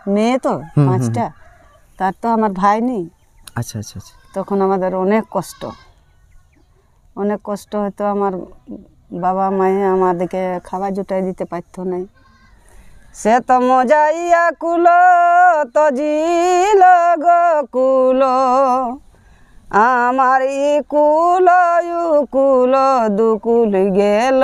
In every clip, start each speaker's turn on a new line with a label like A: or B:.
A: মেয়ে তো 5টা, তার তো আমার ভাই নেই।
B: আচ্ছা আচ্ছা আচ্ছা।
A: তখন আমাদের অনেক কষ্ট হতো। আমার বাবা মায়ে আমাদেরকে খাবার জুটাই দিতে পারতো না। সে তো মজাইয়া কুলো তো জিল গো কুলো, আমার ই কুলো ইউ কুলো দুকুল গেল,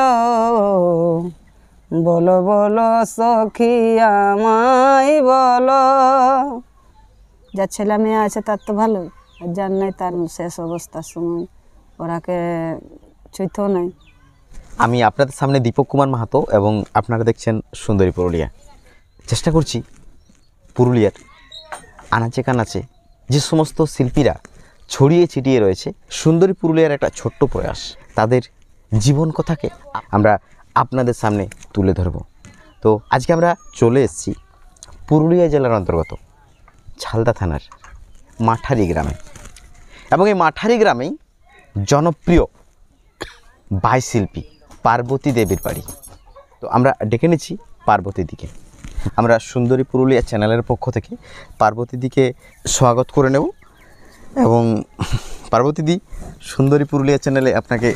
A: বলো বলো সখী আমায় বলো। যার ছেলে মেয়ে আছে তার তো ভালো, আর যার নাই তার শেষ অবস্থার সময় ওরাকে ছুঁতো নাই।
B: আমি আপনাদের সামনে দীপক কুমার মাহাতো এবং আপনারা দেখছেন সুন্দরী পুরুলিয়া। চেষ্টা করছি পুরুলিয়ার আনাচে কানাচে যে সমস্ত শিল্পীরা ছড়িয়ে ছিটিয়ে রয়েছে, সুন্দরী পুরুলিয়ার একটা ছোট্ট প্রয়াস, তাদের জীবন কথাকে আমরা আপনাদের সামনে তুলে ধরব। তো আজকে আমরা চলে এসেছি পুরুলিয়া জেলার অন্তর্গত ঝালদা থানার মাঠারি গ্রামে, এবং এই মাঠারি গ্রামেই জনপ্রিয় বাইশিল্পী পার্বতী দেবীর বাড়ি। তো আমরা ডেকে নিচ্ছি পার্বতী দিকে। আমরা সুন্দরী পুরুলিয়া চ্যানেলের পক্ষ থেকে পার্বতী দিকে স্বাগত করে নেব। এবং পার্বতী দি, সুন্দরী পুরুলিয়া চ্যানেলে আপনাকে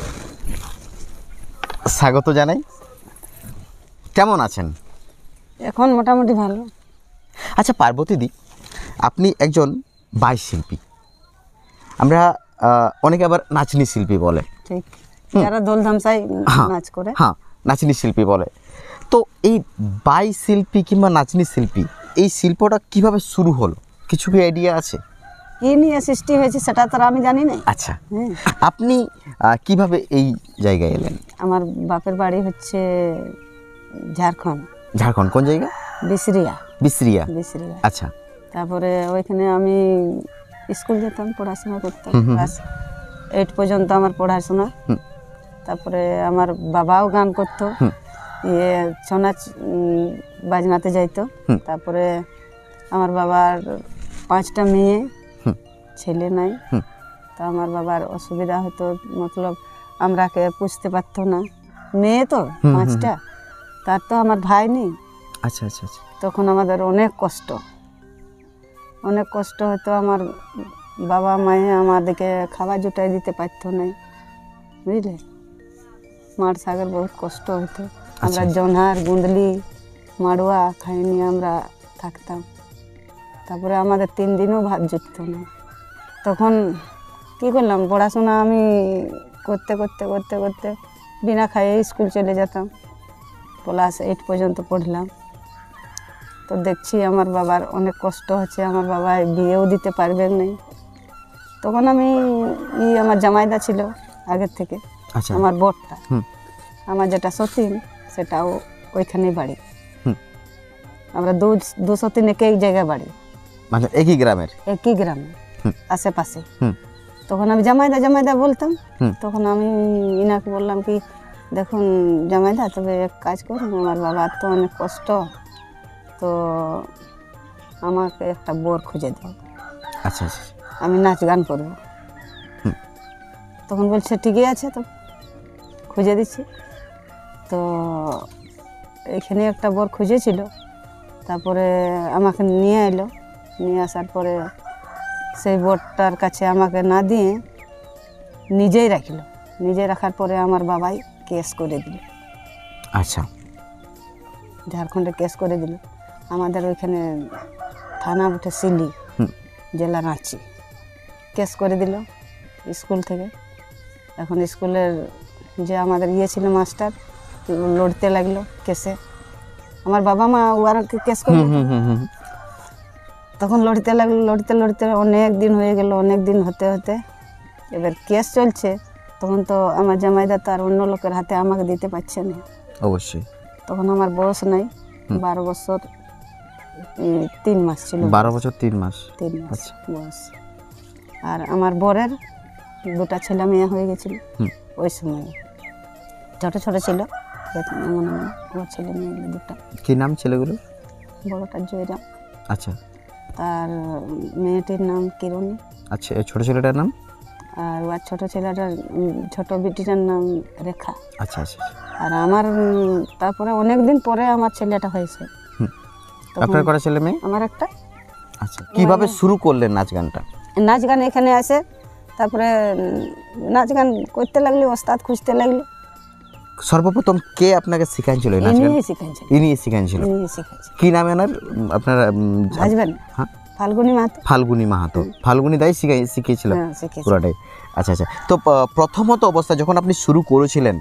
B: স্বাগত জানাই। কেমন আছেন?
A: এখন মোটামুটি ভালো।
B: আচ্ছা পার্বতী দি, আপনি একজন বাইশিল্পী, আমরা অনেকে আবার নাচনি শিল্পী বলে,
A: ঠিক, যারা দোল ধামসাই নাচ করে,
B: হ্যাঁ নাচনি শিল্পী বলে। তো এই বাইশিল্পী কিংবা নাচনি শিল্পী, এই শিল্পটা কিভাবে শুরু হলো, কিছু কি আইডিয়া আছে?
A: কি নিয়ে সৃষ্টি হয়েছে সেটা তো আমি জানি না।
B: আচ্ছা, আপনি কিভাবে এই জায়গায় এলেন?
A: আমার বাপের বাড়ি হচ্ছে ঝাড়খণ্ড।
B: ঝাড়খণ্ড কোন জায়গা?
A: বিসরিয়া।
B: বিসরিয়া।
A: বিসরিয়া।
B: আচ্ছা।
A: তারপরে ওইখানে আমি স্কুল যেতাম, পড়াশোনা করতাম, ক্লাস 8 পর্যন্ত আমার পড়াশোনা। তারপরে আমার বাবাও গান করতো, ছৌ নাচ বাজনাতে যাইতো। তারপরে আমার বাবার 5টা মেয়ে, ছেলে নাই। তো আমার বাবার অসুবিধা হতো, মতলব আমরাকে পুষতে পারতো না। মেয়ে তো 5টা, তার তো আমার ভাই নেই।
B: আচ্ছা আচ্ছা আচ্ছা।
A: তখন আমাদের অনেক কষ্ট হতো। আমার বাবা মায়ে আমাদেরকে খাবার জুটাই দিতে পারতো না, বুঝলে। মার শাকের বহুত কষ্ট হতো। আমরা জনহার গুন্দলি মাড়ুয়া খাইনি আমরা থাকতাম। তারপরে আমাদের 3 দিনও ভাত জুটতো না। তখন কী করলাম, পড়াশোনা আমি করতে করতে করতে করতে বিনা খাইয়ে স্কুল চলে যেতাম। ক্লাস 8 পর্যন্ত পড়লাম। তো দেখছি আমার বাবার অনেক কষ্ট হচ্ছে, আমার বাবা বিয়েও দিতে পারবেন না। তখন আমি আমার জামাইদা ছিল আগের থেকে, আমার বরটা, আমার যেটা সতীন সেটাও ওইখানেই বাড়ি। আমরা 203 একই জায়গায় বাড়ি,
B: মানে একই গ্রামের,
A: একই গ্রামে আশেপাশে। তখন আমি জামাইদা বলতাম। তখন আমি ইনাকে বললাম কি, দেখুন জামাইদা, তবে এক কাজ করুন, আমার বাবার তো অনেক কষ্ট, তো আমাকে একটা বর খুঁজে দাও।
B: আচ্ছা আচ্ছা,
A: আমি নাচ গান করবো। তখন বলছে ঠিকই আছে, তো খুঁজে দিচ্ছি। তো এখানে একটা বর খুঁজেছিল। তারপরে আমাকে নিয়ে এলো, নিয়ে আসার পরে সেই বরটার কাছে আমাকে না দিয়ে নিজেই রাখলো। নিজে রাখার পরে আমার বাবাই কেস করে দিল।
B: আচ্ছা,
A: ঝাড়খণ্ডে কেস করে দিল। আমাদের ওইখানে থানা উঠে সিলি, জেলা রাঁচি, কেস করে দিল স্কুল থেকে। এখন স্কুলের যে আমাদের ছিল মাস্টার, লড়তে লাগলো কেসে। আমার বাবা মা ওরা কেস করে, তখন লড়তে লাগলো। লড়তে অনেক দিন হয়ে গেল। অনেক দিন হতে হতে এবার কেস চলছে। তখন তো আমার জামাইদা তো আর অন্য লোকের হাতে আমাকে দিতে পারছে না।
B: অবশ্যই।
A: তখন আমার বয়স নাই, 12 বছর 3 মাস ছিল।
B: 12 বছর 3 মাস
A: বয়স। আর আমার বরের 2টা ছেলে মেয়ে হয়ে গেছিল ওই সময়। ছোট ছোট ছিল, এমন ওর ছেলে মেয়ে 2টা।
B: কি নাম ছেলেগুলো?
A: বড়টা জয়রাম।
B: আচ্ছা।
A: তার মেয়েটির নাম কিরণী।
B: আচ্ছা, এই ছোট ছেলেটার নাম?
A: আর ওর ছোট ছেলেটার, ছোট বেটিটার নাম রেখা।
B: আচ্ছা আচ্ছা।
A: আর আমার তারপরে অনেক দিন পরে আমার ছেলেটা হয়েছে।
B: আপনার কটা ছেলে মেয়ে?
A: আমার একটা।
B: আচ্ছা, কিভাবে শুরু করলেন নাচ গানটা?
A: নাচ গান এখানে আসে, তারপরে নাচ গান করতে লাগলি, ওস্তাদ খুঁজতে লাগলি।
B: সর্বপ্রথম কে আপনাকে শিখাইছিল এই নাচ গান?
A: ইনিই শিখাইছে।
B: ইনি শিখাইছিল।
A: ইনিই শিখাইছে।
B: কি নামে ওনার? আপনার
A: হাজবেন্ড
B: হ্যাঁ,
A: ফাল্গুনি মাহাতো।
B: ফাল্গুনি মাহাতো। ফাল্গুনি দাই শিখিয়েছিল
A: হ্যাঁ, শিখিয়েছে।
B: পুরাটাই। আচ্ছা আচ্ছা। তো প্রথমত অবস্থা যখন আপনি শুরু করেছিলেন,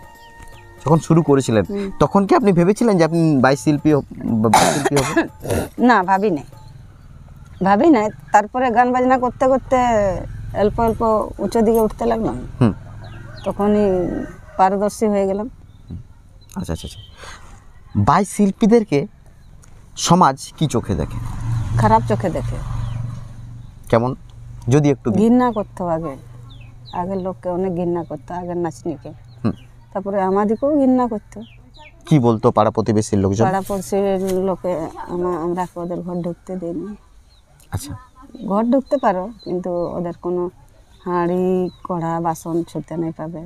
B: তখন কি আপনি ভেবেছিলেন যে আপনি বাইশিল্পী হবেন?
A: না, ভাবি নাই। তারপরে গান বাজনা করতে করতে অল্প অল্প উঁচু দিকে উঠতে লাগলাম,
B: হুম।
A: তখনই পারদর্শী হয়ে গেলাম।
B: আচ্ছা আচ্ছা আচ্ছা। বাইশিল্পীদেরকে সমাজ কি চোখে দেখে?
A: খারাপ চোখে দেখে।
B: কেমন, যদি একটু
A: ঘৃণা করতো আগের লোককে অনেক ঘৃণা করতো, আগের নাচনিকে।
B: হুম।
A: তারপরে আমাদেরকেও ঘৃণা করতো।
B: কি বলতো পাড়া প্রতিবেশীর লোকজন?
A: পাড়া পড়শির লোকে আমরা ওদের ঘর ঢুকতে দিইনি।
B: আচ্ছা।
A: ঘর ঢুকতে পারো, কিন্তু ওদের কোনো হাঁড়ি কড়া বাসন ছুঁতে নাই পাবে।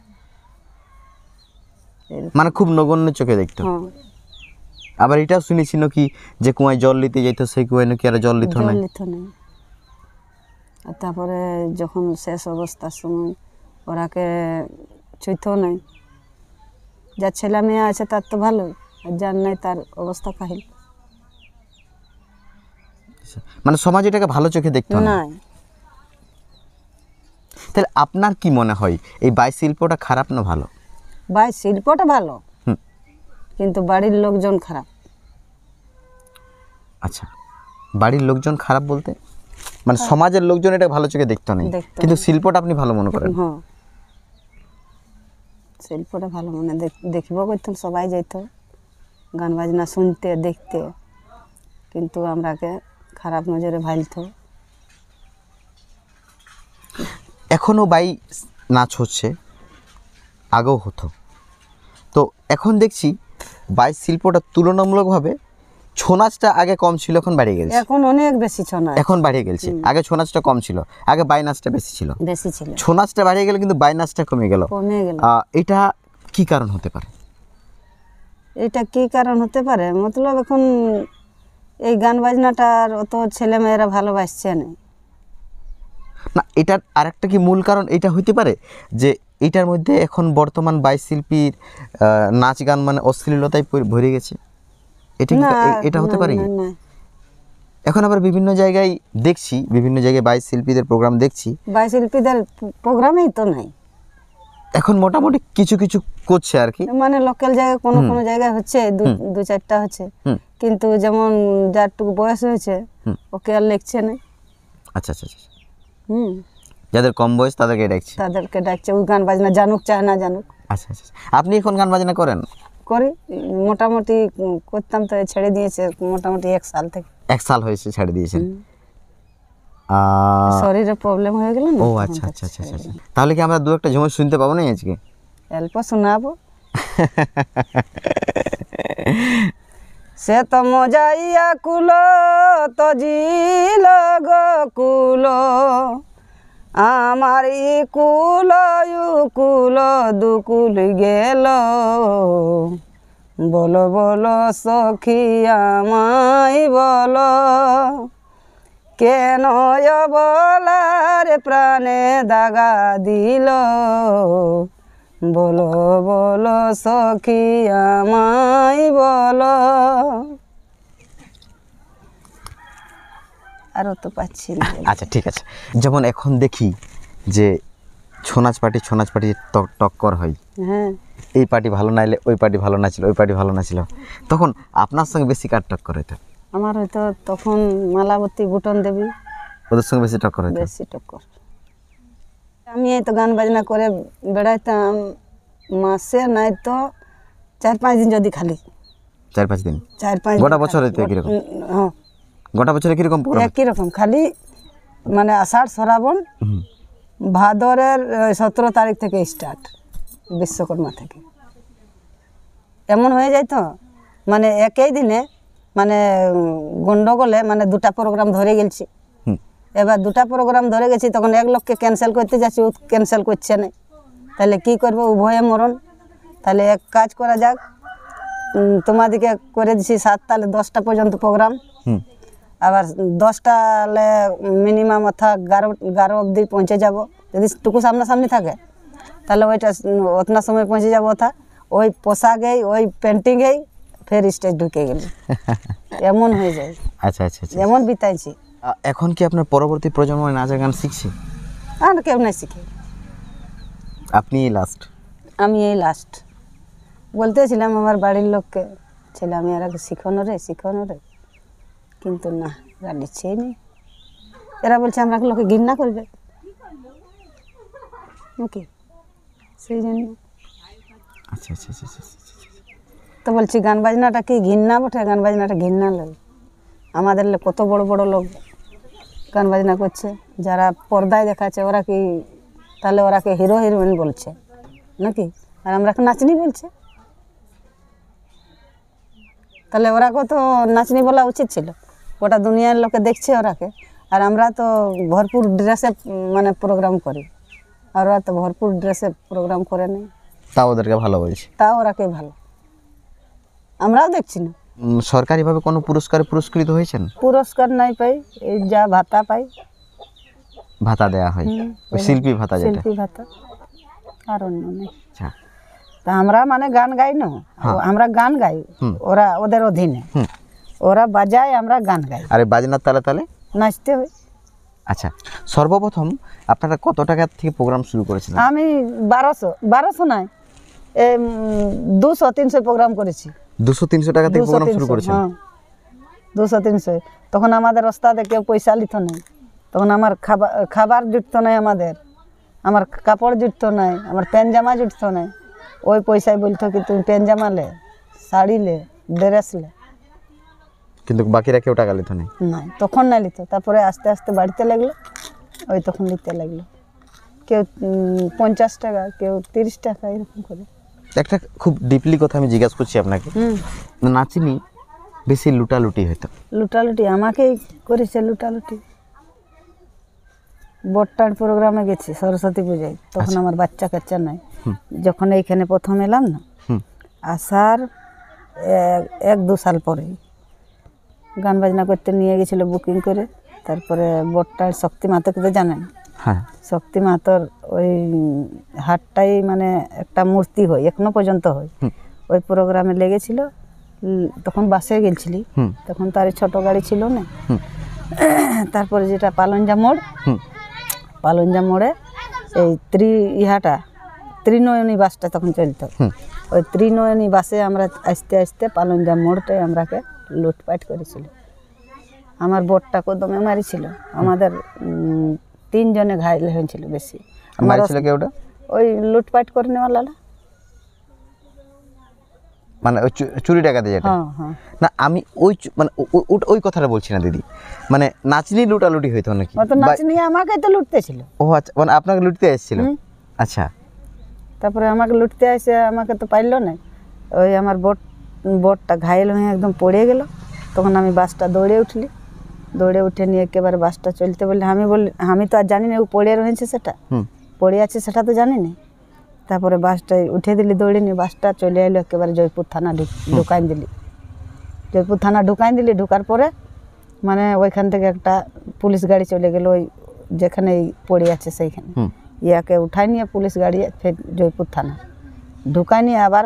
B: মানে খুব নগণ্য চোখে দেখতো।
A: হ্যাঁ,
B: আবার এটাও শুনেছিল কি যে কুয়ায় জল নিতে যাইতো, সেই কুয়ায় নাকি আর জল নিত না।
A: জল নিত নেই। আর তারপরে যখন শেষ অবস্থার সময় ওরাকে ছুঁতেও নাই। যার ছেলে মেয়ে আছে তার তো ভালো, আর যার নাই তার অবস্থা কাহিল।
B: মানে সমাজ এটাকে ভালো চোখে দেখতো না।
A: না,
B: তাহলে আপনার কি মনে হয় এই বাইশিল্পটা খারাপ না ভালো?
A: ভাই শিল্পটা ভালো,
B: হুম।
A: কিন্তু বাড়ির লোকজন খারাপ।
B: আচ্ছা, বাড়ির লোকজন খারাপ বলতে মানে সমাজের লোকজন এটা ভালো চোখে দেখতো না,
A: দেখতো
B: কিন্তু শিল্পটা আপনি ভালো মনে করেন?
A: হ্যাঁ, শিল্পটা ভালো মানে দেখিব করতাম, সবাই যেত গান বাজনা শুনতে দেখতে, কিন্তু আমরাকে খারাপ নজরে ভাইলতো।
B: এখনও বাই নাচ হচ্ছে, আগেও হতো। তো এখন দেখছি বাই শিল্পটা তুলনামূলকভাবে ছৌ নাচটা আগে কম ছিল, এখন বাড়িয়ে গেছে।
A: এখন অনেক বেশি ছৌ নাচ,
B: এখন বাড়িয়ে গেছে। আগে ছৌ নাচটা কম ছিল, আগে বাই নাচটা বেশি ছিল। ছৌ নাচটা বাড়িয়ে গেল, কিন্তু বাই নাচটা কমে গেল। এটা কি কারণ হতে পারে?
A: এটা কি কারণ হতে পারে মতলব এখন এই গান বাজনাটার অত ছেলে মেয়েরা ভালোবাসছে না।
B: না, এটার আরেকটা কি মূল কারণ এটা হইতে পারে যে এটার মধ্যে এখন বর্তমান বাইশিল্পীর নাচ গান মানে অশ্লীলতায় ভরে গেছে? এটা হতে পারে? এখন আবার বিভিন্ন জায়গায় দেখছি, বিভিন্ন জায়গায় বাইশিল্পীদের প্রোগ্রাম দেখছি,
A: বাইশিল্পীদের প্রোগ্রামেই তো নাই
B: এখন মোটামুটি কিছু কিছু করছে আর কি,
A: মানে লোকাল জায়গায় কোনো কোনো জায়গায় হচ্ছে, দু চারটা হচ্ছে, কিন্তু যেমন যারটুকু বয়স হয়েছে ওকে আর লেখছে না।
B: আচ্ছা আচ্ছা আচ্ছা। যাদের কম বয়স তাদেরকে
A: ডাকছে, ওই গান বাজনা জানুক চায় না জানুক।
B: আচ্ছা আচ্ছা। আপনি এখন গান বাজনা করেন?
A: করি, মোটামুটি করতাম, তো ছেড়ে দিয়েছে মোটামুটি 1 সাল থেকে।
B: 1 সাল হয়েছে ছেড়ে দিয়েছেন?
A: শরীরে প্রবলেম হয়ে গেল না।
B: ও আচ্ছা আচ্ছা আচ্ছা আচ্ছা। তাহলে কি আমরা দু একটা ঝুমুর শুনতে পাবো না আজকে?
A: অল্প শোনাবো। সে তো মজাইয়া কুলো তো জিল কুল, আমার ই কুল কুল দুকুল গেল, বলো বলো সখী আমায় বলো, কেন বলার প্রাণে দাগা দিল, বলো বলো সখী আমায় বলো। আরও তো পাচ্ছি না।
B: আচ্ছা ঠিক আছে। যেমন এখন দেখি যে ছৌ নাচ পার্টি টক্কর হয়,
A: হ্যাঁ,
B: এই পার্টি ভালো নাইলে ওই পার্টি ভালো নাচছিল, ওই পার্টি ভালো নাচছিল, তখন আপনার সঙ্গে বেশি কার টক্কর হইতো?
A: আমার হয়তো তখন মালাবতী বুটন দেবী,
B: ওদের সঙ্গে বেশি টক্কর হইতো?
A: বেশি টক্কর। আমি এই তো গান বাজনা করে বেড়াইতাম, মাসে নাই তো 4-5 দিন, যদি খালি
B: 4-5 দিন,
A: 4-5
B: গোটা বছর হইতো কিরকম?
A: হ্যাঁ,
B: গোটা বছরে কিরকম প্রোগ্রাম?
A: একই রকম, খালি মানে আষাঢ় শ্রাবণ ভাদরের 17 তারিখ থেকে স্টার্ট, বিশ্বকর্মা থেকে এমন হয়ে যায়। তো মানে একই দিনে মানে গন্ডগোলে মানে 2টা প্রোগ্রাম ধরে গেছি। এবার 2টা প্রোগ্রাম ধরে গেছি, তখন এক লোককে ক্যান্সেল করতে যাচ্ছি, ও ক্যান্সেল করছে না, তাহলে কি করবো, উভয়ে মরণ। তাহলে এক কাজ করা যাক, তোমাদেরকে করে দিছি 7 তালে 10টা পর্যন্ত প্রোগ্রাম,
B: হুম
A: আবার 10টালে মিনিমাম অর্থাৎ 11 অবধি পৌঁছে যাব। যদি টুকু সামনাসামনি থাকে তাহলে ওইটা অতনা সময় পৌঁছে যাবো। অর্থাৎ ওই পোশাকেই ওই পেন্টিংয়েই ফের স্টেজ ঢুকে গেলি, এমন হয়ে যায়।
B: আচ্ছা আচ্ছা আচ্ছা।
A: এমন বিতাইছি।
B: এখন কি আপনার পরবর্তী প্রজন্ম নাচের গান শিখছে?
A: আর কেউ নাই শিখে,
B: আপনি লাস্ট?
A: আমি এই লাস্ট। বলতেছিলাম আমার বাড়ির লোককে, ছেলে আমি আর আগে শিখানো রে, কিন্তু না, এরা নিচ্ছেই নেই। এরা বলছে আমরা লোকে ঘৃণা করবে নাকি, সেই জন্য।
B: আচ্ছা আচ্ছা আচ্ছা আচ্ছা আচ্ছা।
A: তো বলছি গান বাজনাটা কি ঘৃণা বটে? গান বাজনাটা ঘৃণা লাগে। আমাদের কত বড় বড় লোক গান বাজনা করছে, যারা পর্দায় দেখাচ্ছে, ওরা কি তাহলে ওরাকে হিরো হিরোইন বলছে নাকি, আর আমরাকে নাচনি বলছে। তাহলে ওরাকে তো নাচনি বলা উচিত ছিল, গোটা দুনিয়ার লোকে দেখছে ওরাকে। আর আমরা তো ভরপুর ড্রেসে মানে প্রোগ্রাম করি, আর ওরা তো ভরপুর ড্রেসে প্রোগ্রাম করে নেই,
B: তাও ওদেরকে ভালো বলছে,
A: তাও ওরাকে ভালো। আমরাও দেখছি না।
B: সরকারিভাবে কোনো পুরস্কারে পুরস্কৃত হয়েছেন?
A: পুরস্কার নাই পাই, এই যা ভাতা পাই,
B: ভাতা দেয়া হয়, ওই শিল্পী ভাতা যেটা।
A: শিল্পী ভাতা, আর অন্য নেই।
B: আচ্ছা।
A: তা আমরা মানে গান গাই না, আমরা গান গাই, ওরা ওদের অধীনে, ওরা বাজায়, আমরা গান গাই।
B: আরে বাজনার তালে তালে
A: নাচতে হয়।
B: আচ্ছা, সর্বপ্রথম আপনারা কত টাকা থেকে প্রোগ্রাম শুরু করেছিলেন?
A: আমি 1200 নাই, 200-300 প্রোগ্রাম করেছি।
B: 200-300 টাকা থেকে প্রোগ্রাম শুরু করেছেন?
A: হ্যাঁ, 200-300। তখন আমাদের ওস্তাদে কেউ পয়সা লিত নাই, তখন আমার খাবার জুটতো নাই, আমার কাপড় জুটতো নাই, আমার প্যান্ট জামা জুটতো নাই। ওই পয়সায় বলতো কি তুমি প্যান্ট জামা লে, শাড়ি লে, ড্রেস লে,
B: কিন্তু বাকিরা কেউ টাকা লিত নাই?
A: নাই, তখন না লিত। তারপরে আস্তে আস্তে বাড়তে লাগলো, ওই তখন লিতে লাগলো। কেউ 50 টাকা, কেউ 30 টাকা, এরকম করে।
B: একটা খুব ডিপলি কথা আমি জিজ্ঞাসা করছি আপনাকে, নাচিনি বেশি লুটালুটি হতো?
A: লুটালুটি আমাকেই করেছে, লুটালুটি। বটটার প্রোগ্রামে গেছি সরস্বতী পূজায়, তখন আমার বাচ্চা কাচ্চা নাই। যখন এইখানে প্রথম এলাম না, আসার 1-2 সাল পরেই গান বাজনা করতে নিয়ে গেছিলো বুকিং করে। তারপরে বটটার শক্তি মাতাকে তো জানেন?
B: হ্যাঁ।
A: শক্তি মাতার ওই হাটটাই মানে একটা মূর্তি হয়, এখনো পর্যন্ত হয়। ওই প্রোগ্রামে লেগেছিল, তখন বাসে গেছিলি, তখন তার ছোট গাড়ি ছিল না। তারপরে যেটা পালঞ্জা মোড়ে এই ত্রিনয়নী বাসটা তখন চলতো, ওই ত্রিনয়নী বাসে আমরা আস্তে আস্তে পালঞ্জা মোড়টাই আমরাকে লুটপাট করেছিল। আমার বোটটা কদমে মারিছিল, আমাদের 3 জনে ঘায়ল হয়েছিল বেশি।
B: মারিছিল কে ওটা?
A: ওই লুটপাট করে নেওয়ালা,
B: মানে ওই চুরি ডাকাতি যেটা?
A: হ্যাঁ হ্যাঁ।
B: না আমি মানে ওই কথাটা বলছি না দিদি, মানে নাচনি লুটালুটি হইতো নাকি?
A: ও তো নাচনি আমাকে তো লুটতেছিল।
B: ও আচ্ছা, মানে আপনাকে লুটতে এসেছিল? আচ্ছা।
A: তারপরে আমাকে লুটতে আসে, আমাকে তো পারলো না। ওই আমার বোটটা ঘায়ল হয়ে একদম পড়ে গেল। তখন আমি বাসটা দৌড়ে উঠে নিয়ে একেবারে বাসটা চলতে বললে, আমি তো আর জানি না ও পড়ে রয়েছে, সেটা পড়ে আছে সেটা তো জানি না। তারপরে বাসটায় উঠে দিলি দৌড়ে নিয়ে, বাসটা চলে এলো একেবারে জয়পুর থানা ঢুকাই দিলি। ঢুকার পরে মানে ওইখান থেকে একটা পুলিশ গাড়ি চলে গেল, ওই যেখানে পড়ে আছে সেইখানে। ইয়াকে উঠাই নিয়ে পুলিশ গাড়ি ফের জয়পুর থানা ঢুকাই নিয়ে আবার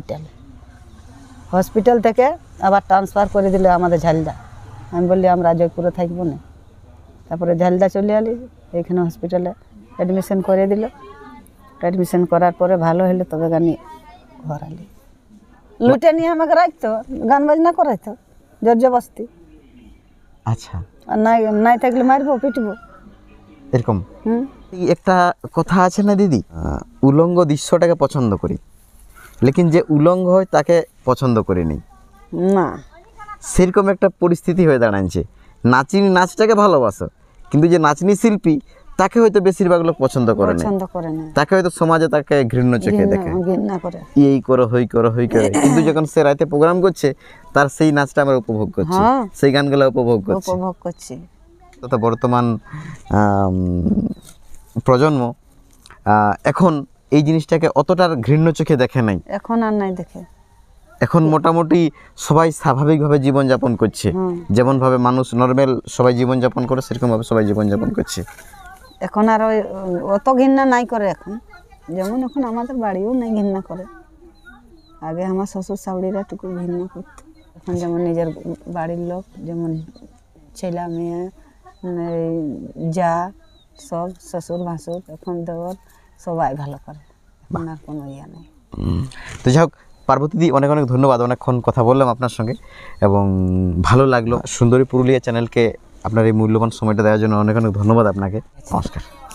A: হসপিটাল থেকে আবার ট্রান্সফার করে দিল আমাদের ঝালদা। আমি বললি আমরা জয়পুরে থাকবো না। তারপরে ঝালদা চলে আলি, এইখানে হসপিটালে অ্যাডমিশন করে দিল। অ্যাডমিশন করার পরে ভালো হলে তবে গানি ঘর আলি। লুটে নিয়ে আমাকে রাখতো, গান বাজনা করাইতো জোর জবস্তি।
B: আচ্ছা।
A: আর নাই থাকলে মারবো, পিটবো,
B: এরকম। একটা কথা আছে না দিদি, উলঙ্গ দৃশ্যটাকে পছন্দ করি, লেকিন যে উলঙ্গ হয় তাকে পছন্দ করি নি
A: না।
B: সেরকম একটা পরিস্থিতি হয়ে দাঁড়াচ্ছে। নাচিনি নাচটাকে ভালোবাসো, কিন্তু যে নাচনি শিল্পী তাকে হয়তো বেশিরভাগ লোক পছন্দ করে না, তাকে হয়তো সমাজে তাকে ঘৃণ্য চোখে দেখে, এই করো হই করো। কিন্তু যখন সে রাতে প্রোগ্রাম করছে, তার সেই নাচটা আমরা উপভোগ করছি, সেই গানগুলো উপভোগ করছি। তো বর্তমান প্রজন্ম এখন এই জিনিসটাকে অতটার ঘৃণ্য চোখে দেখে নাই,
A: এখন আর নাই দেখে।
B: এখন মোটামুটি সবাই স্বাভাবিকভাবে জীবনযাপন করছে, যেমনভাবে মানুষ নর্মাল সবাই জীবনযাপন করে সেরকমভাবে সবাই জীবনযাপন করছে।
A: এখন আর ওই অত ঘৃণা নাই করে এখন, যেমন এখন আমাদের বাড়িও নাই ঘৃণা করে। আগে আমার শ্বশুর শাশুড়িরা টুকু ঘৃণা করতো, এখন যেমন নিজের বাড়ির লোক, যেমন ছেলে মেয়ে, এই যা সব শ্বশুর ভাসুর, এখন দেওয়ার সবাই ভালো করে, এখন আর কোনো ইয়ে নেই।
B: তো যাই হোক পার্বতীদি, অনেক অনেক ধন্যবাদ, অনেকক্ষণ কথা বললাম আপনার সঙ্গে এবং ভালো লাগলো। সুন্দরী পুরুলিয়া চ্যানেলকে আপনার এই মূল্যবান সময়টা দেওয়ার জন্য অনেক অনেক ধন্যবাদ আপনাকে। নমস্কার।